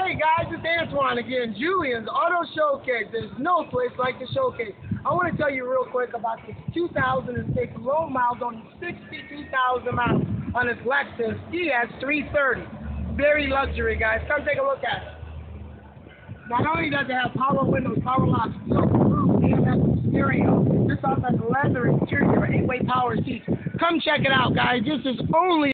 Hey guys, it's Antoine again. Julians Auto Showcase. There's no place like the showcase. I want to tell you real quick about this 2006 low miles, only 62,000 miles on this Lexus ES 330. Very luxury, guys. Come take a look at it. Not only does it have power windows, power locks, roof, AMS stereo, this also has leather interior, 8-way power seats. Come check it out, guys. This is only